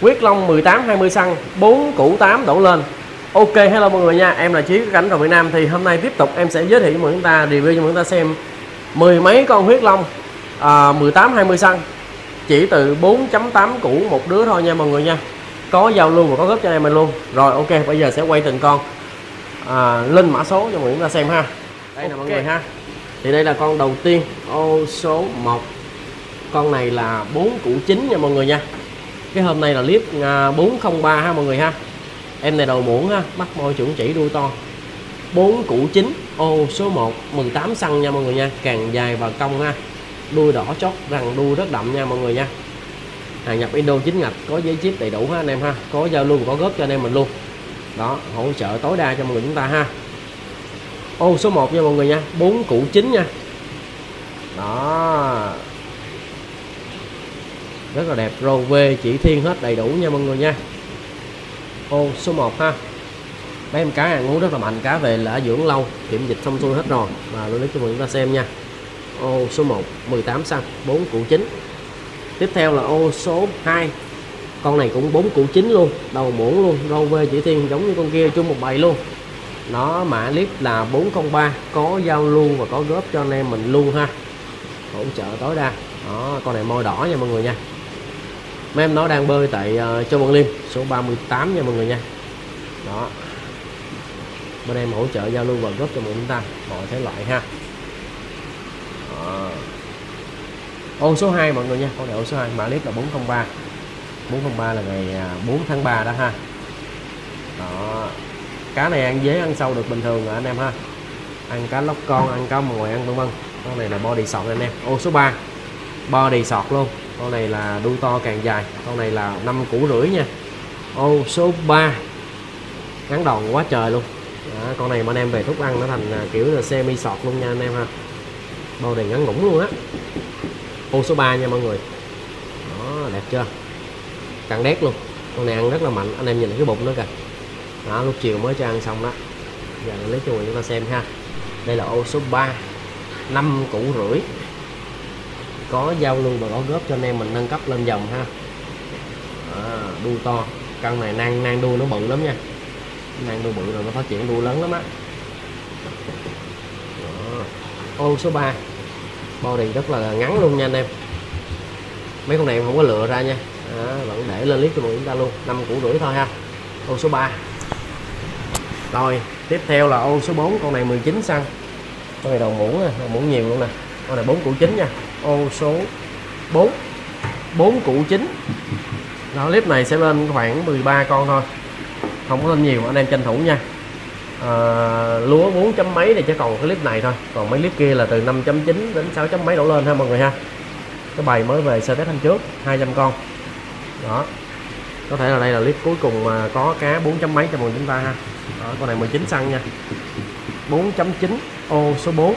Huyết Long 18-20 xăng, 4 củ 8 đổ lên. Ok, hello mọi người nha, em là Chí Cảnh Rồng Việt Nam. Thì hôm nay tiếp tục em sẽ giới thiệu cho mọi người ta, review cho mọi người ta xem mười mấy con Huyết Long 18-20 xăng, chỉ từ 4.8 củ một đứa thôi nha mọi người nha. Có giao luôn và có góp cho em mình luôn. Rồi ok, bây giờ sẽ quay từng con lên mã số cho mọi người ta xem ha. Đây nè mọi người ha. Thì đây là con đầu tiên, ô số 1. Con này là 4 củ 9 nha mọi người nha. Cái hôm nay là clip 403 ha mọi người ha. Em này đầu muỗng ha, mắt môi chuẩn chỉ đuôi to. 4 củ 9, ô số 1, 18 xăng nha mọi người nha, càng dài và cong ha. Đuôi đỏ chót, răng đuôi rất đậm nha mọi người nha. Hàng nhập Indo chính ngạch, có giấy chip đầy đủ ha anh em ha, có giao luôn, có góp cho anh em mình luôn. Đó, hỗ trợ tối đa cho mọi người chúng ta ha. Ô số 1 nha mọi người nha, 4 củ 9 nha. Đó. Rất là đẹp, rô vê chỉ thiên hết đầy đủ nha mọi người nha. Ô số 1 ha. Mấy em cá ăn uống rất là mạnh, cá về là dưỡng lâu, kiểm dịch xong xuôi hết rồi. Và lưu clip cho mọi người chúng ta xem nha. Ô số 1, 18 xăng, 4 củ 9. Tiếp theo là ô số 2. Con này cũng 4 củ 9 luôn, đầu muỗng luôn, rô vê chỉ thiên giống như con kia, chung một bầy luôn. Nó mã clip là 403, có giao lưu và có góp cho anh em mình luôn ha. Hỗ trợ tối đa. Đó, con này môi đỏ nha mọi người nha. Mấy em nó đang bơi tại Châu Văn Liêm số 38 nha mọi người nha. Đó. Bên em hỗ trợ giao lưu và góp cho mọi chúng ta mọi thể loại ha. Đó. Ô số 2 mọi người nha, con này ô số 2, mã clip là 403. 403 là ngày 4 tháng 3 đó ha. Đó. Cá này ăn dế ăn sâu được bình thường rồi anh em ha. Ăn cá lóc con, ăn cá mồi, ăn vân vân. Con này là body sọt anh em. Ô số 3, body sọt luôn. Con này là đuôi to càng dài. Con này là 5 củ rưỡi nha. Ô số 3, ngắn đòn quá trời luôn. Đó, con này mà anh em về thúc ăn nó thành kiểu là semi sọt luôn nha anh em ha. Body ngắn ngủn luôn á. Ô số 3 nha mọi người. Đó, đẹp chưa? Căng đét luôn. Con này ăn rất là mạnh, anh em nhìn cái bụng nữa kìa. Đó, lúc chiều mới cho ăn xong đó. Giờ lấy cho chúng ta xem ha. Đây là ô số 3, 5 củ rưỡi, có giao lưu và có góp cho anh em mình nâng cấp lên dòng ha. Đuôi to, con này nang đuôi nó bự lắm nha, nang đuôi bự rồi nó phát triển đuôi lớn lắm á. Ô số 3, body rất là ngắn luôn nha anh em. Mấy con này em không có lựa ra nha. Đó, vẫn để lên clip cho mọi người chúng ta luôn, 5 củ rưỡi thôi ha. Ô số 3. Rồi tiếp theo là ô số 4, con này 19 xăng. Con này đầu muỗng nè, đầu muỗng nhiều luôn nè. Con này 4 củ 9 nha. Ô số 4, 4 củ 9. Đó, clip này sẽ lên khoảng 13 con thôi, không có lên nhiều, anh em tranh thủ nha. Lúa 4 chấm mấy này chỉ còn cái clip này thôi, còn mấy clip kia là từ 5.9 đến 6 chấm mấy đổ lên ha mọi người ha. Cái bầy mới về sơ test hôm trước 200 con. Đó, có thể là đây là clip cuối cùng mà có cá 4 chấm mấy cho mọi người chúng ta ha. Đó, con này 19 xăng nha, 4.9, ô số 4.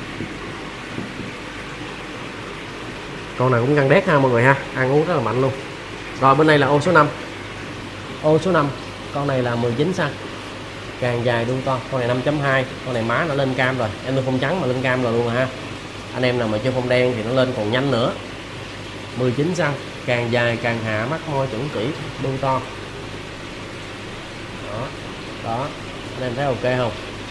Con này cũng căng đét ha mọi người ha, ăn uống rất là mạnh luôn. Rồi bên này là ô số 5. Ô số 5, con này là 19 xăng, càng dài đuôi to. Con này 5.2, con này má nó lên cam rồi, em nuôi phông trắng mà lên cam rồi luôn rồi ha. Anh em nào mà chơi phông đen thì nó lên còn nhanh nữa. 19 xăng, càng dài càng hạ, mắt môi chuẩn chỉ, đuôi to. Đó, đó, anh em thấy ok không?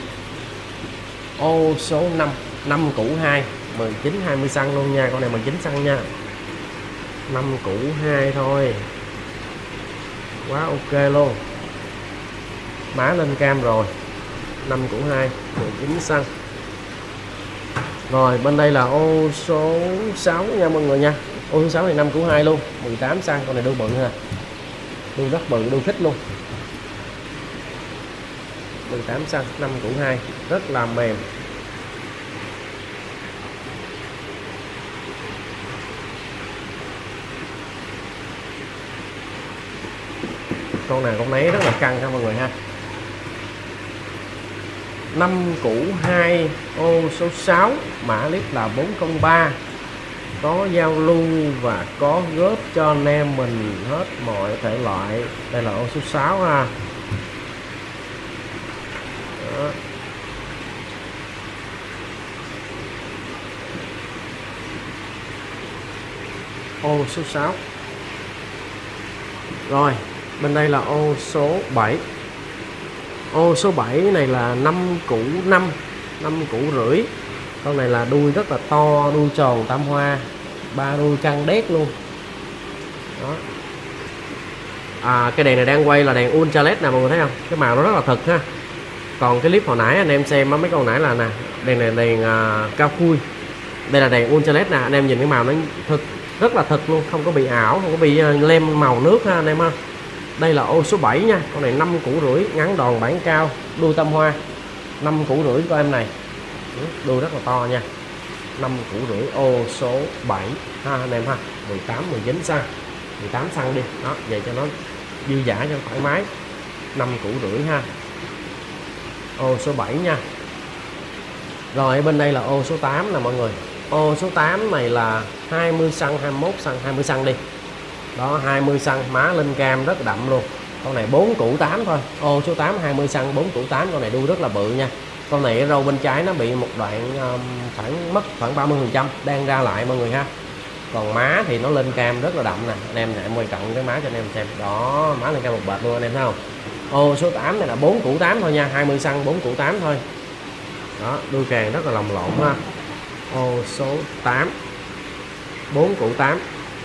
Ô số 5, 5 củ 2, 19-20 xăng luôn nha, con này 19 xăng nha. 5 củ 2 thôi, quá ok luôn, má lên cam rồi. 5 củ 2, 19 xăng. Rồi bên đây là ô số 6 nha mọi người nha. Ô số 6 này 5 củ 2 luôn, 18 xăng. Con này đuôi bự ha, đuôi rất bự, đuôi khích luôn. 18 xăng, 5 củ 2, rất là mềm. Con nào con nấy rất là căng ha mọi người ha. 5 củ 2, ô số 6, mã clip là 403, có giao lưu và có góp cho anh em mình hết mọi thể loại. Đây là ô số 6 ha. Đó. Ô số 6, Rồi bên đây là ô số 7. Ô số 7 này là 5 củ 5 củ rưỡi. Con này là đuôi rất là to, đuôi tròn tam hoa, 3 đuôi căng đét luôn đó. Cái đèn này đang quay là đèn ultra led nè mọi người thấy không, cái màu nó rất là thực ha. Còn cái clip hồi nãy anh em xem mấy con nãy là nè, đèn này đèn cao khui, đây là đèn ultra led nè. Anh em nhìn cái màu nó thực, rất là thực luôn, không có bị ảo, không có bị lem màu nước ha anh em ha. Đây là ô số 7 nha, con này 5 củ rưỡi, ngắn đòn bản cao, đuôi tam hoa, 5 củ rưỡi của em này, đuôi rất là to nha, 5 củ rưỡi ô số 7 ha anh em ha. 18 19 xăng, 18 xăng đi đó, vậy cho nó dư dả cho thoải mái. 5 củ rưỡi ha, ô số 7 nha. Rồi bên đây là ô số 8 nè mọi người. Ô số 8 này là 20 xăng, 21 xăng, 20 xăng đi đó, 20 xăng, má lên cam rất đậm luôn. Con này 4 củ 8 thôi. Ô số 8 20 xăng 4 củ 8. Con này đuôi rất là bự nha. Con này cái râu bên trái nó bị một đoạn mất khoảng 30%, đang ra lại mọi người ha. Còn má thì nó lên cam rất là đậm nè. Anh em lại quay cận cái má cho anh em xem. Đó, má lên cam một bệt luôn anh em thấy không? Ô số 8 này là 4 củ 8 thôi nha, 20 xăng 4 củ 8 thôi. Đó, đuôi càng rất là lồng lộn ha. Ô số 8 4 củ 8.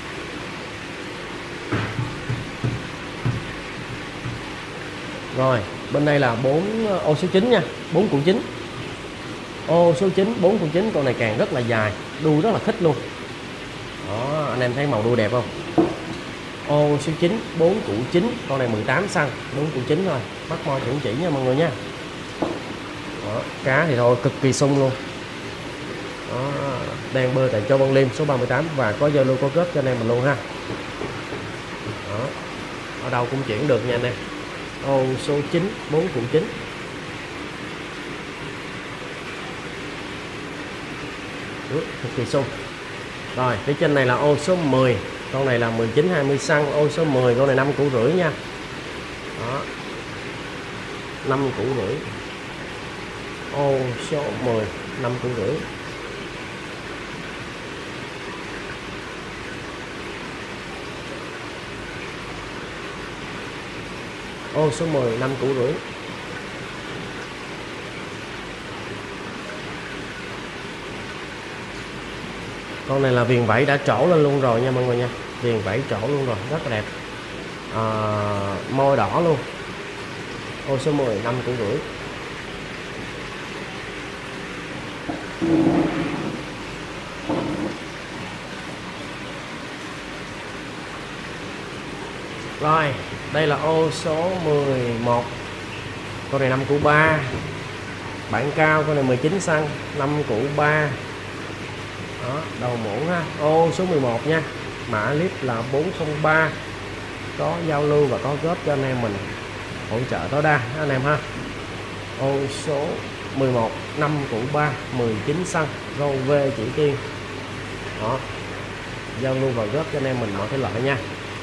Rồi, bên đây là ô số 9 nha, 4 củ 9. Ô số 9 4 củ 9, con này càng rất là dài, đuôi rất là thích luôn. Đó, anh em thấy màu đuôi đẹp không? Ô số 9 4 củ 9, con này 18 xăng, 4 củ 9 thôi. Mắt mo chuẩn chỉ nha mọi người nha. Đó, cá thì thôi cực kỳ sung luôn. Đó, đang bơi tại Châu Văn Liêm số 38 và có giao lưu có kết cho anh em mình luôn ha. Đó, ở đâu cũng chuyển được nha anh em. Ô số 9 4 củ 9. Cực kỳ sung. Rồi phía trên này là ô số 10, con này là 19 20 xăng. Ô số 10, con này 5 củ rưỡi nha. Đó, 5 củ rưỡi. Ô số 10 5 củ rưỡi. Ô số 10 5 củ rưỡi. Con này là viền vảy đã trổ lên luôn rồi nha mọi người nha. Viền vảy trổ luôn rồi, rất là đẹp. Môi đỏ luôn. Ô số 10 5 củ rưỡi. Rồi, đây là ô số 11. Con này 5 củ 3. Bản cao, con này 19 xăng, 5 củ 3. Đó, đầu muỗng ha. Ô số 11 nha. Mã clip là 403. Có giao lưu và có góp cho anh em mình hỗ trợ tối đa anh em ha. Ô số 11 5 củ 3, 19 xăng, râu V chỉ tiên. Đó, giao lưu và góp cho anh em mình mọi thể loại nha.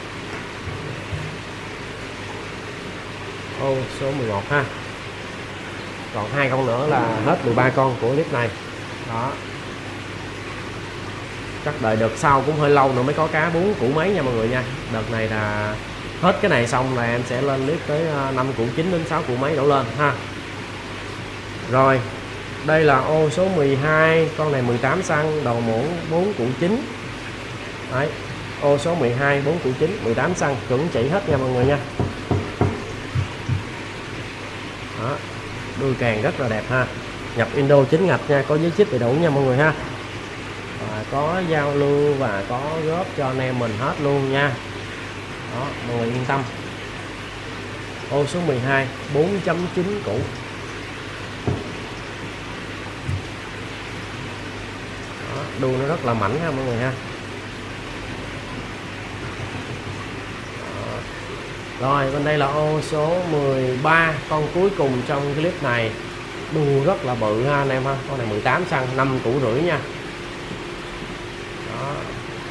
Ô số 11 ha. Còn 2 con nữa là hết 13 con của clip này. Đó, chắc đợi đợt sau cũng hơi lâu nữa mới có cá 4 củ mấy nha mọi người nha. Đợt này là hết cái này xong là em sẽ lên clip tới 5 củ 9 đến 6 củ mấy đổ lên ha. Rồi đây là ô số 12, con này 18 xăng, đầu muỗng 4 củ 9. Đấy, ô số 12 4 củ 9, 18 xăng, chuẩn chỉ hết nha mọi người nha. Đó, đuôi càng rất là đẹp ha. Nhập Indo 9 ngạch nha, có giấy chip đầy đủ nha mọi người ha. Và có giao lưu và có góp cho anh em mình hết luôn nha. Đó, mọi người yên tâm. Ô số 12 4.9 củ. Đó, đuôi nó rất là mảnh ha mọi người ha. Đó. Rồi bên đây là ô số 13, con cuối cùng trong clip này. Đuôi rất là bự ha anh em ha. Con này 18 xăng, 5 củ rưỡi nha. Đó,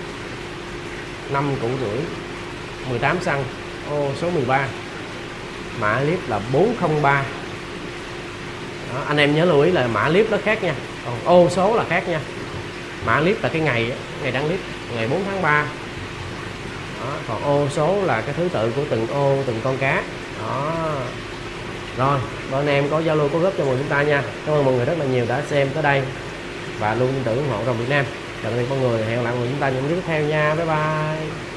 5 củ rưỡi, 18 xăng, ô số 13. Mã clip là 403. Đó, anh em nhớ lưu ý là mã clip nó khác nha, còn ô số là khác nha. Mã clip là cái ngày đăng clip, ngày 4 tháng 3. Đó, còn ô số là cái thứ tự của từng ô, từng con cá. Đó. Rồi, bọn anh em có giao lưu có góp cho mọi người chúng ta nha. Cảm ơn mọi người rất là nhiều đã xem tới đây và luôn tin tưởng ủng hộ rồng Việt Nam. Chào tạm biệt mọi người, hẹn gặp lại mọi người chúng ta những video tiếp theo nha. Bye bye.